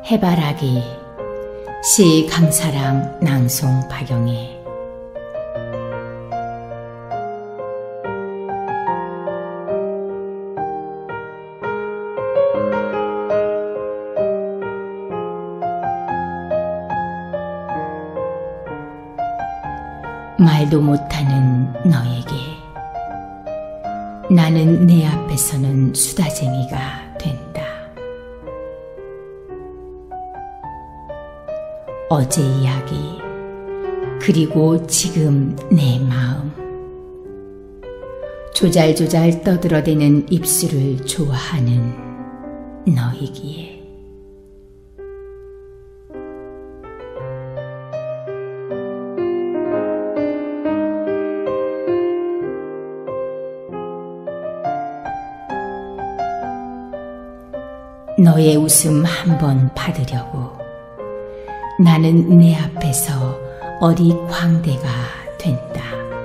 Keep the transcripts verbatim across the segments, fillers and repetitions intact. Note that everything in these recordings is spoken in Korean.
해바라기 시 강사랑 낭송 박영애. 말도 못하는 너에게 나는 내 앞에서는 수다쟁이가 된다. 어제 이야기 그리고 지금 내 마음, 조잘조잘 떠들어대는 입술을 좋아하는 너이기에 너의 웃음 한번 받으려고 나는 내 앞에서 어리 광대가 된다.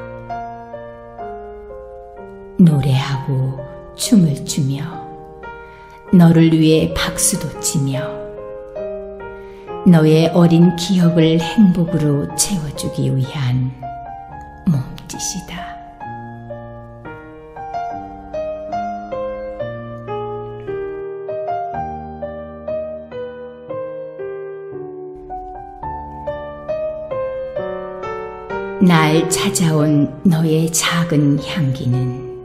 노래하고 춤을 추며 너를 위해 박수도 치며 너의 어린 기억을 행복으로 채워주기 위한 몸짓이다. 날 찾아온 너의 작은 향기는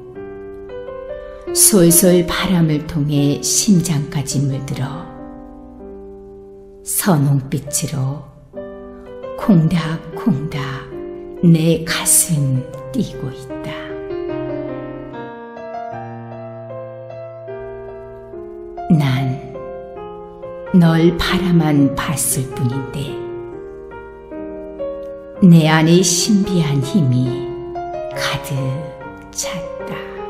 솔솔 바람을 통해 심장까지 물들어 선홍빛으로 콩닥콩닥 내 가슴 뛰고 있다. 난 널 바라만 봤을 뿐인데 내 안에 신비한 힘이 가득 찼다.